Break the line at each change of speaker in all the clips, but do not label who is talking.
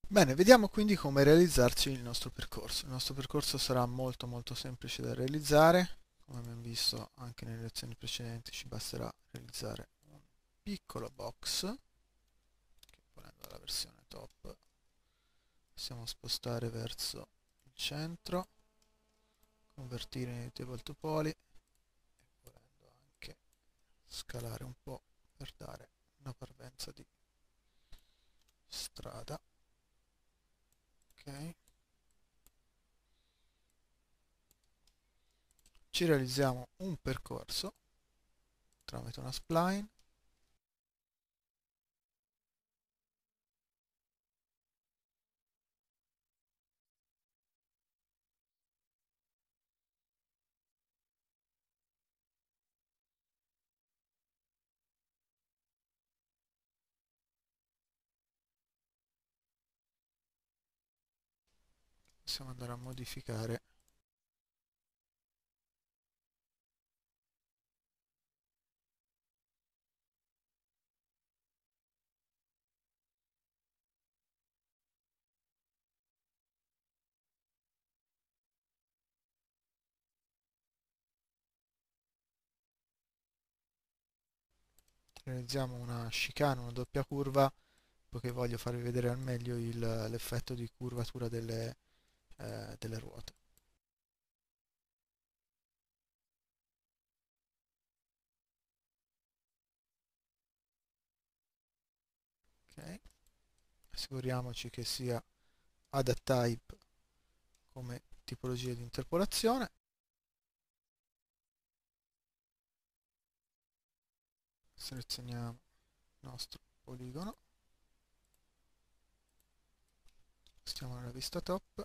Bene, vediamo quindi come realizzarci il nostro percorso. Il nostro percorso sarà molto semplice da realizzare. Come abbiamo visto anche nelle lezioni precedenti, ci basterà realizzare un piccolo box, che volendo dalla versione top possiamo spostare verso il centro, convertire in table to poly e volendo anche scalare un po' per dare una parvenza di strada. Ok. Ci realizziamo un percorso tramite una spline. Possiamo andare a modificare. Realizziamo una chicane, una doppia curva, poiché voglio farvi vedere al meglio l'effetto di curvatura delle ruote. Ok, assicuriamoci che sia Adapt Type come tipologia di interpolazione. Selezioniamo il nostro poligono, stiamo nella vista top,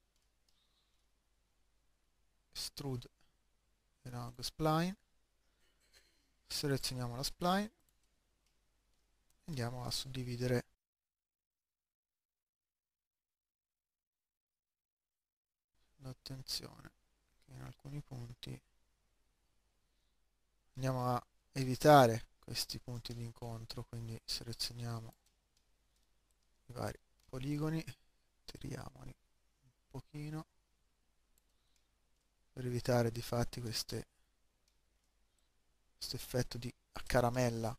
extrude along spline, selezioniamo la spline e andiamo a suddividere. Attenzione che in alcuni punti andiamo a evitare questi punti di incontro, quindi selezioniamo i vari poligoni, tiriamoli un pochino per evitare di fatti questo effetto di a caramella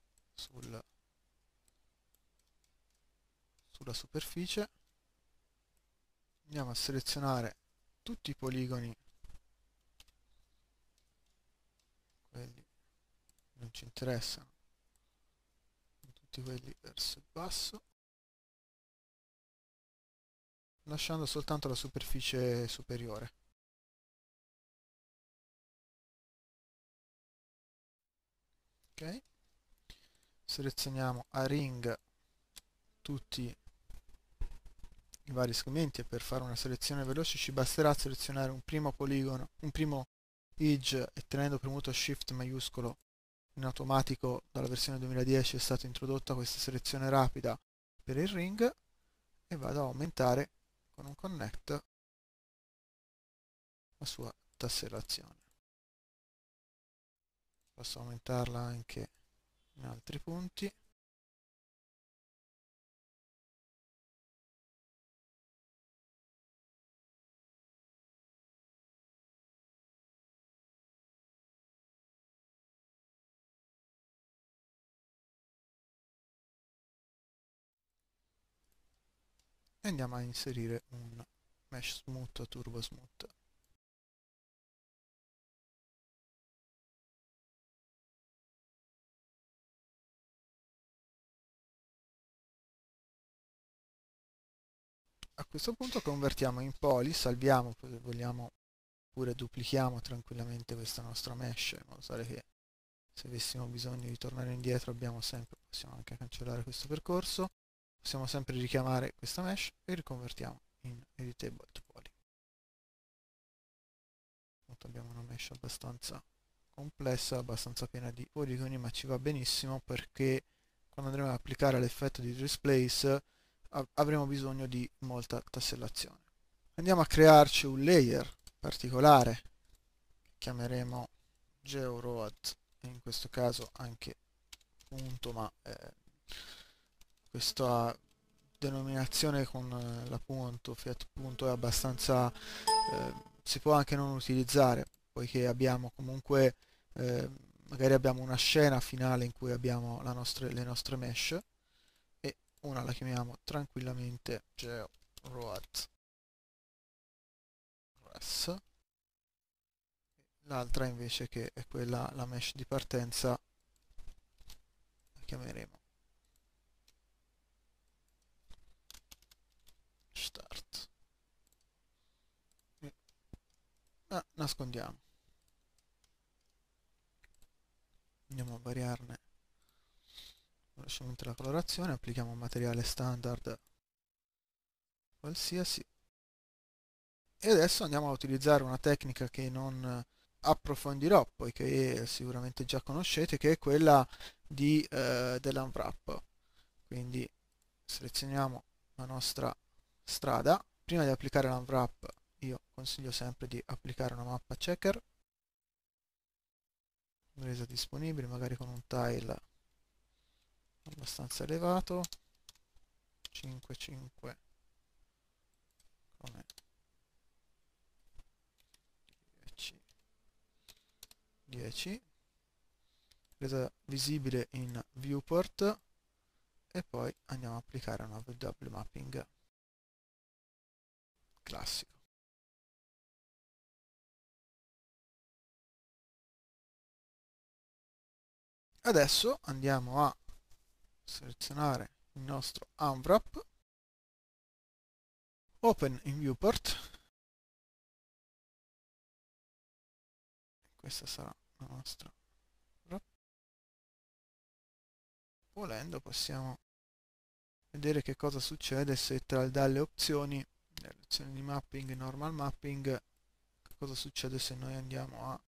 sulla superficie. Andiamo a selezionare tutti i poligoni, quelli che non ci interessano, tutti quelli verso il basso, lasciando soltanto la superficie superiore. Ok, selezioniamo a ring tutti i vari segmenti e per fare una selezione veloce ci basterà selezionare un primo poligono, un primo edge e tenendo premuto Shift maiuscolo in automatico dalla versione 2010 è stata introdotta questa selezione rapida per il ring e vado a aumentare con un connect la sua tassellazione. Posso aumentarla anche in altri punti. E andiamo a inserire un mesh smooth o turbo smooth. A questo punto convertiamo in poly, salviamo, poi se vogliamo oppure duplichiamo tranquillamente questa nostra mesh in modo tale che se avessimo bisogno di tornare indietro possiamo anche cancellare questo percorso, possiamo sempre richiamare questa mesh e riconvertiamo in editable to poly. Appunto abbiamo una mesh abbastanza complessa, abbastanza piena di poligoni, ma ci va benissimo perché quando andremo ad applicare l'effetto di displace avremo bisogno di molta tassellazione. Andiamo a crearci un layer particolare che chiameremo GeoRoad e in questo caso anche punto, ma questa denominazione con l'appunto Fiat punto è abbastanza, si può anche non utilizzare, poiché abbiamo comunque, eh, magari abbiamo una scena finale in cui abbiamo le nostre mesh, e una la chiamiamo tranquillamente GeoRoad Res, l'altra invece, che è quella, la mesh di partenza, la chiameremo Start. E nascondiamo, andiamo a variarne velocemente la colorazione, applichiamo un materiale standard qualsiasi e adesso andiamo a utilizzare una tecnica che non approfondirò, poiché sicuramente già conoscete, che è quella dell'unwrap. Quindi selezioniamo la nostra strada. Prima di applicare l'unwrap io consiglio sempre di applicare una mappa checker resa disponibile, magari con un tile abbastanza elevato, 5,5 come 10, 10, resa visibile in viewport, e poi andiamo a applicare una VW mapping classico. Adesso andiamo a selezionare il nostro unwrap, open in viewport, questa sarà la nostra wrap. Volendo possiamo vedere che cosa succede se dalle opzioni, le opzioni di mapping e normal mapping, che cosa succede se noi andiamo a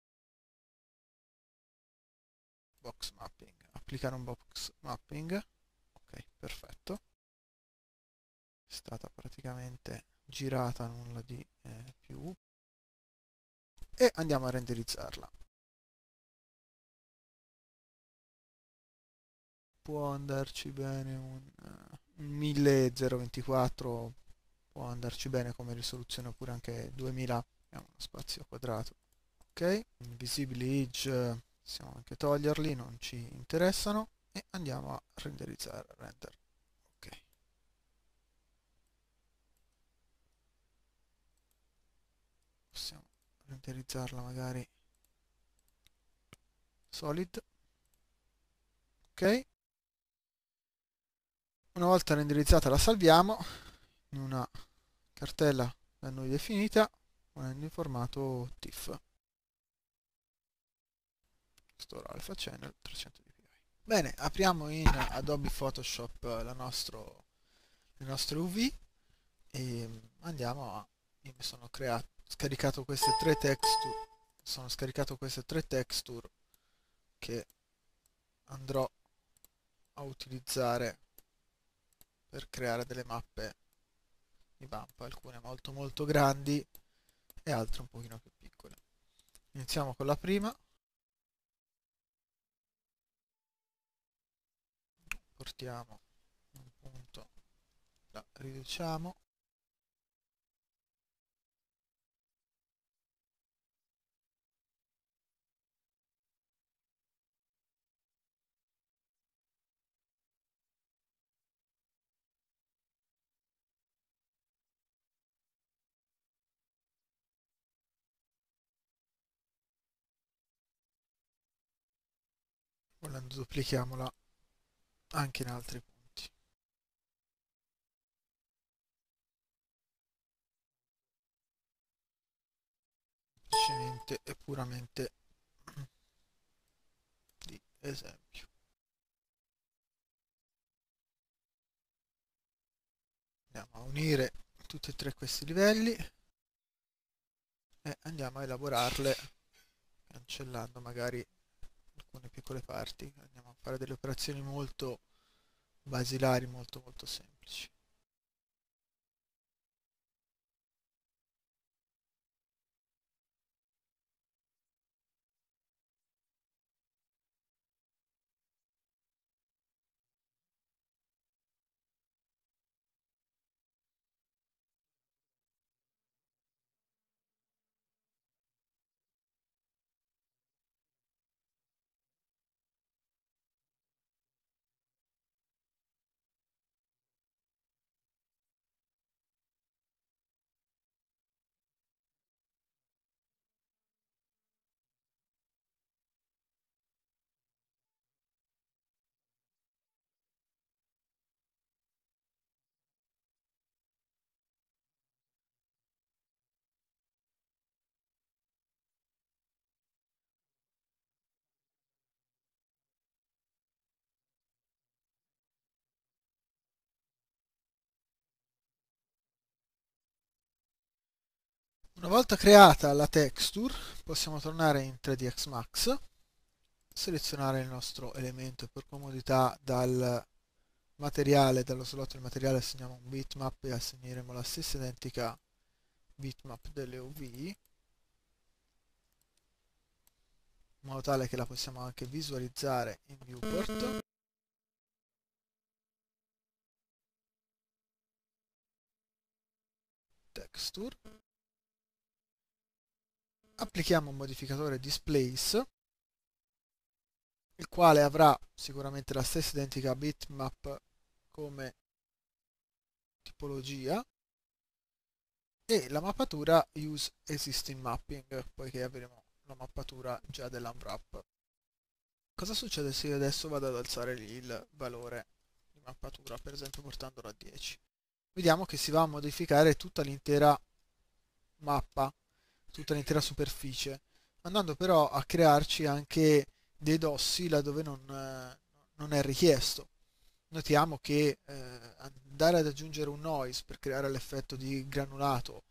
box mapping, applicare un box mapping. Ok, perfetto, è stata praticamente girata, nulla di più, e andiamo a renderizzarla. Può andarci bene un 1024, può andarci bene come risoluzione, oppure anche 2000, abbiamo uno spazio quadrato. Ok, visibili edge possiamo anche toglierli, non ci interessano, e andiamo a renderizzare, render. Ok, possiamo renderizzarla magari solid. Ok, una volta renderizzata la salviamo in una cartella da noi definita, ponendo in formato TIFF, Store Alpha Channel 300 dpi. Bene, apriamo in Adobe Photoshop le nostre UV e andiamo a... Io mi sono scaricato queste tre texture, sono scaricato queste tre texture che andrò a utilizzare per creare delle mappe di vampa, alcune molto molto grandi e altre un pochino più piccole. Iniziamo con la prima, portiamo un punto, la riduciamo, volendo duplichiamola anche in altri punti. Semplicemente e puramente di esempio. Andiamo a unire tutti e tre questi livelli e andiamo a elaborarle cancellando magari alcune piccole parti. Andiamo a fare delle operazioni molto basilari, molto molto semplici. Una volta creata la texture, possiamo tornare in 3ds Max, selezionare il nostro elemento e per comodità dal materiale, dallo slot del materiale assegniamo un bitmap e assegneremo la stessa identica bitmap delle UV, in modo tale che la possiamo anche visualizzare in viewport. Texture. Applichiamo un modificatore displace, il quale avrà sicuramente la stessa identica bitmap come tipologia e la mappatura use existing mapping, poiché avremo la mappatura già dell'unwrap. Cosa succede se io adesso vado ad alzare il valore di mappatura, per esempio portandolo a 10? Vediamo che si va a modificare tutta l'intera mappa, tutta l'intera superficie, andando però a crearci anche dei dossi laddove non è richiesto. Notiamo che andare ad aggiungere un noise per creare l'effetto di granulato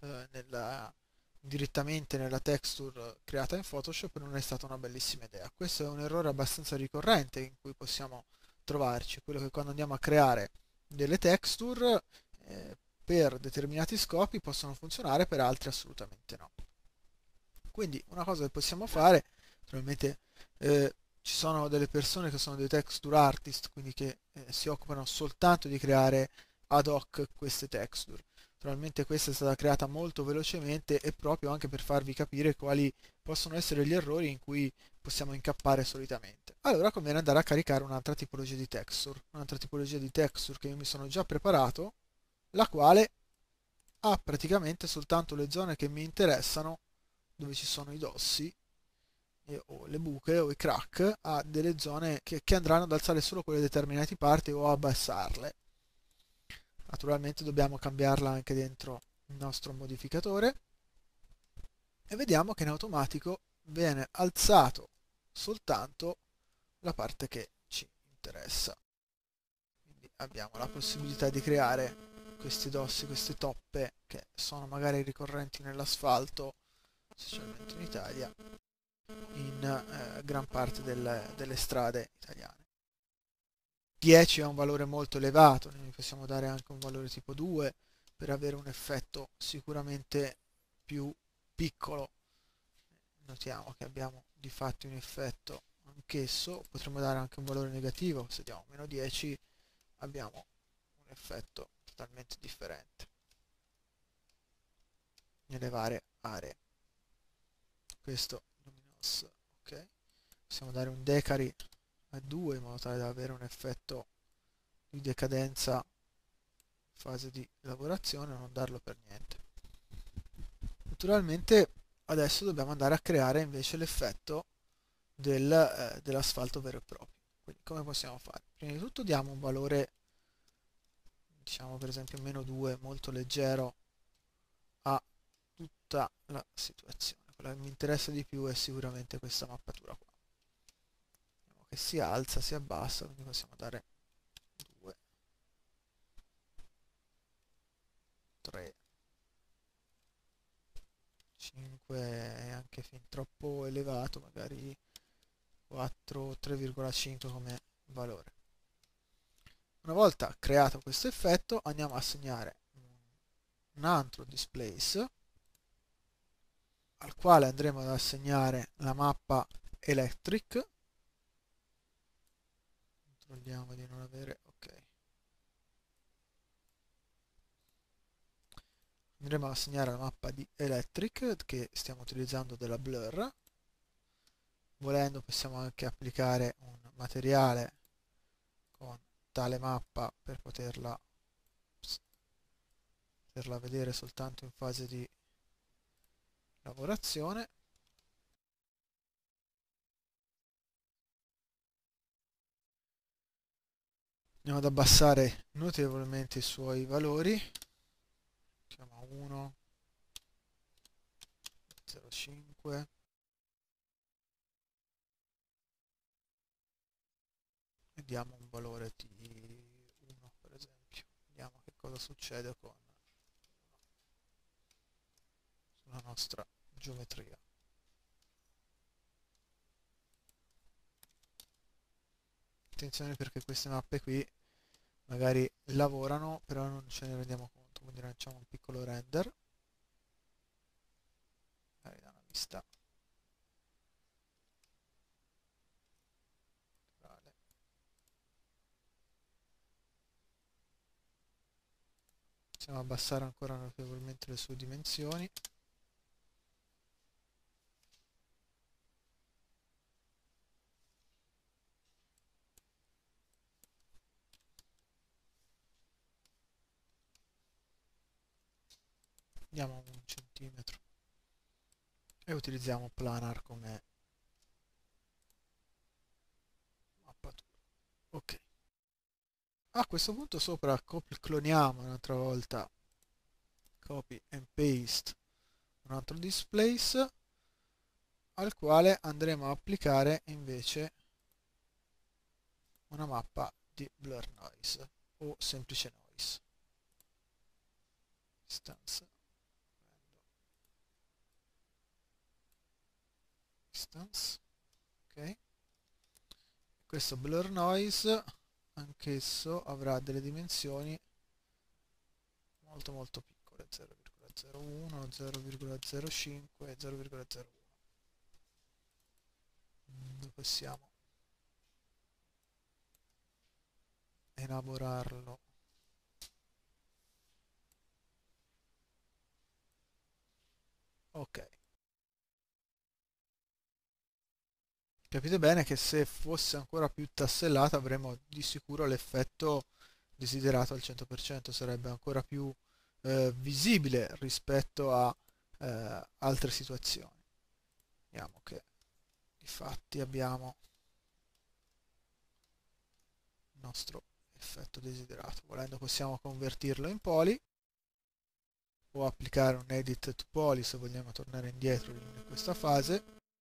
direttamente nella texture creata in Photoshop non è stata una bellissima idea. Questo è un errore abbastanza ricorrente in cui possiamo trovarci, quello che quando andiamo a creare delle texture per determinati scopi possono funzionare, per altri assolutamente no. Quindi una cosa che possiamo fare, naturalmente ci sono delle persone che sono dei texture artist, quindi che si occupano soltanto di creare ad hoc queste texture. Naturalmente questa è stata creata molto velocemente e proprio anche per farvi capire quali possono essere gli errori in cui possiamo incappare solitamente. Allora conviene andare a caricare un'altra tipologia di texture che io mi sono già preparato, la quale ha praticamente soltanto le zone che mi interessano, dove ci sono i dossi o le buche o i crack, ha delle zone che andranno ad alzare solo quelle determinate parti o abbassarle. Naturalmente dobbiamo cambiarla anche dentro il nostro modificatore e vediamo che in automatico viene alzato soltanto la parte che ci interessa. Quindi abbiamo la possibilità di creare questi dossi, queste toppe che sono magari ricorrenti nell'asfalto, specialmente in Italia, in gran parte delle strade italiane. 10 è un valore molto elevato, noi possiamo dare anche un valore tipo 2 per avere un effetto sicuramente più piccolo. Notiamo che abbiamo di fatti un effetto anch'esso, potremmo dare anche un valore negativo, se diamo meno 10 abbiamo un effetto totalmente differente nelle varie aree. Questo luminos, ok. Possiamo dare un decari a 2 in modo tale da avere un effetto di decadenza in fase di lavorazione o non darlo per niente. Naturalmente adesso dobbiamo andare a creare invece l'effetto dell'asfalto vero e proprio. Quindi come possiamo fare? Prima di tutto diamo un valore, diciamo per esempio meno 2, molto leggero a tutta la situazione. Quella che mi interessa di più è sicuramente questa mappatura qua. Vediamo che si alza, si abbassa, quindi possiamo dare 2, 3, 5 è anche fin troppo elevato, magari 4, 3,5 come valore. Una volta creato questo effetto andiamo a assegnare un altro displace al quale andremo ad assegnare la mappa electric. Controlliamo di non avere, ok. Andremo ad assegnare la mappa di electric che stiamo utilizzando della blur. Volendo possiamo anche applicare un materiale con tale mappa per poterla vedere soltanto in fase di lavorazione. Andiamo ad abbassare notevolmente i suoi valori, mettiamo a 1, 0,5 e diamo un valore di 1 per esempio. Vediamo che cosa succede con nostra geometria. Attenzione perché queste mappe qui magari lavorano, però non ce ne rendiamo conto, quindi facciamo un piccolo render, magari da una vista laterale. Possiamo abbassare ancora notevolmente le sue dimensioni. Diamo un centimetro e utilizziamo planar come mappatura. Ok. A questo punto sopra cloniamo un'altra volta, copy and paste un altro displace al quale andremo a applicare invece una mappa di blur noise o semplice noise. Distance. Distance. Ok. Questo blur noise anch'esso avrà delle dimensioni molto molto piccole, 0,01, 0,05 e 0,01. Possiamo elaborarlo. Ok. Capite bene che se fosse ancora più tassellata avremmo di sicuro l'effetto desiderato al 100%, sarebbe ancora più visibile rispetto a altre situazioni. Vediamo che infatti abbiamo il nostro effetto desiderato. Volendo possiamo convertirlo in poly o applicare un edit to poly se vogliamo tornare indietro in questa fase,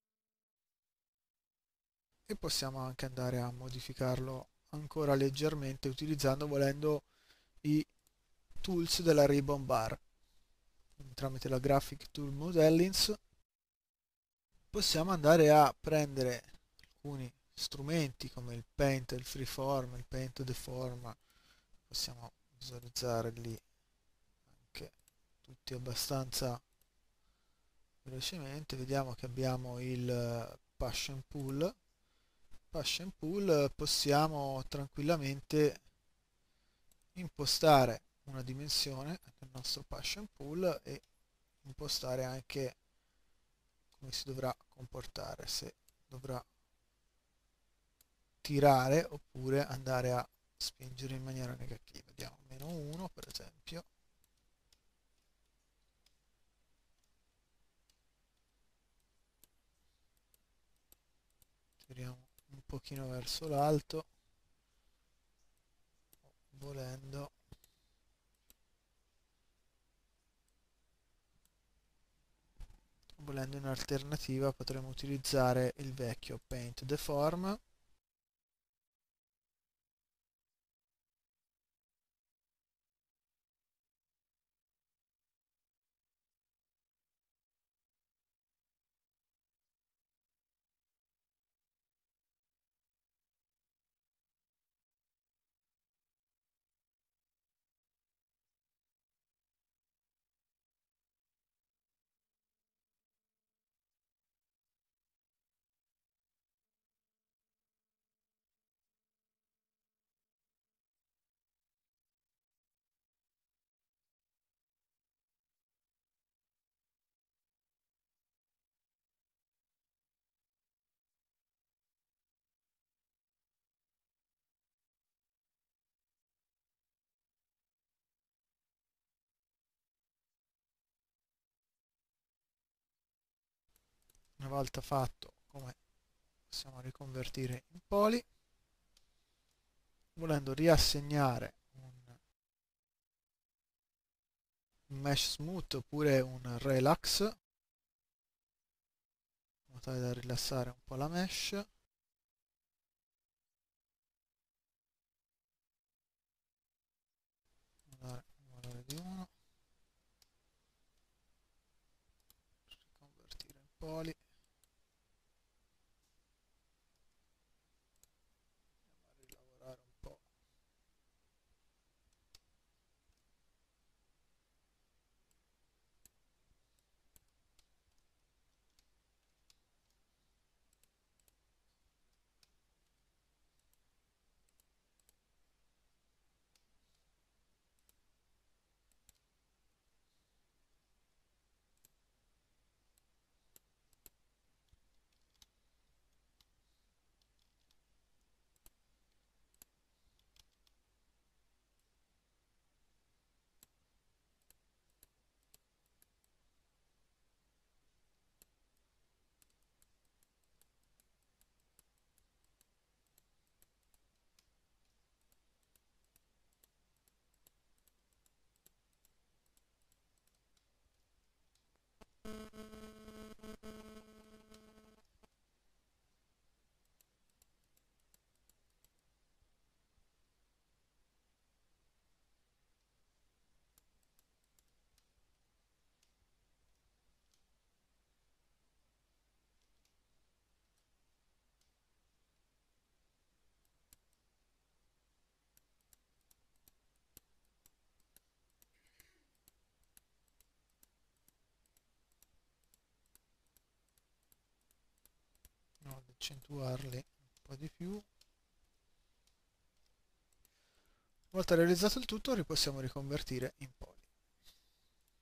e possiamo anche andare a modificarlo ancora leggermente utilizzando, volendo, i tools della ribbon bar. Quindi tramite la graphic tool modellings possiamo andare a prendere alcuni strumenti come il paint, il freeform, il paint deform, possiamo visualizzarli anche tutti abbastanza velocemente. Vediamo che abbiamo il passion pool. Passion pool possiamo tranquillamente impostare una dimensione del nostro passion pool e impostare anche come si dovrà comportare, se dovrà tirare oppure andare a spingere in maniera negativa. Diamo meno 1 per esempio. Tiriamo un pochino verso l'alto, volendo in alternativa potremmo utilizzare il vecchio paint deform. Una volta fatto, come possiamo riconvertire in poly, volendo riassegnare un mesh smooth oppure un relax, in modo tale da rilassare un po' la mesh. Dare un valore di 1, poli. Andiamo a rilavorare un po'. Andiamo ad accentuarli un po' di più. Una volta realizzato il tutto, possiamo riconvertire in poli.